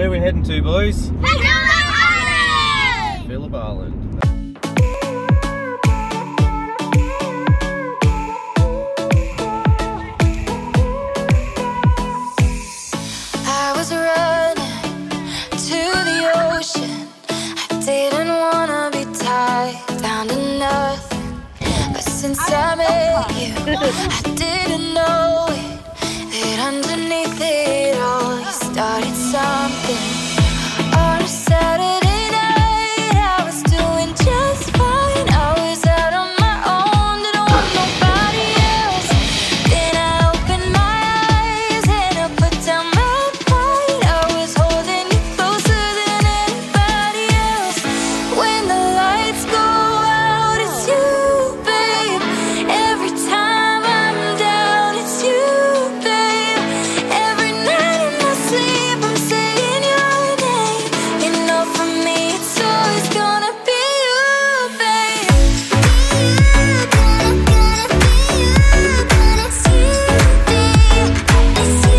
Where are we heading to, boys? Phillip Island! Phillip Island. I was running to the ocean. I didn't wanna be tied down to nothing. But since I met you, I didn't know it, that underneath it all you started something. On a Saturday night, I was doing just fine. I was out on my own, didn't want nobody else. Then I opened my eyes and I put down my pride. I was holding you closer than anybody else. When the lights go out, it's you, babe. Every time I'm down, it's you, babe. Every night in my sleep, I'm saying your name. You know, for me, it's always gonna be you, babe. It's you, babe. It's you,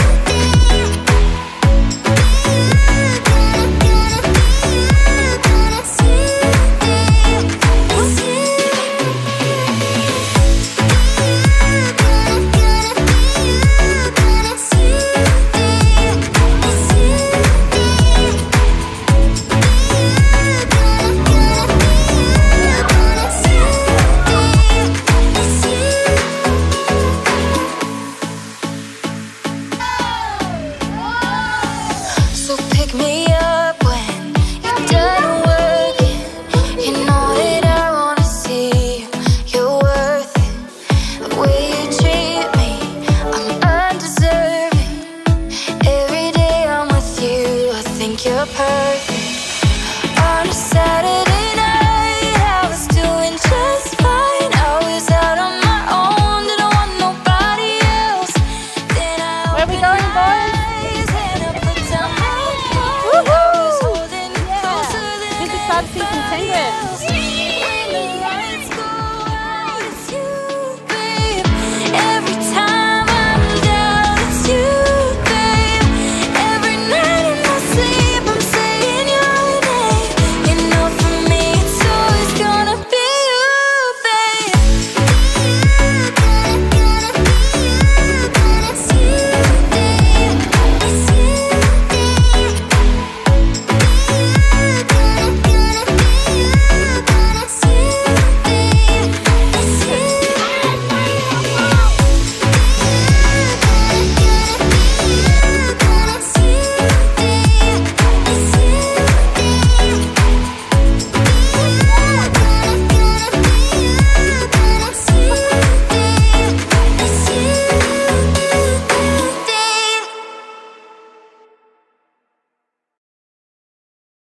so pick me up when you're done working. You know that I wanna see you're worth it. The way you treat me, I'm undeserving. Every day I'm with you, I think you're perfect.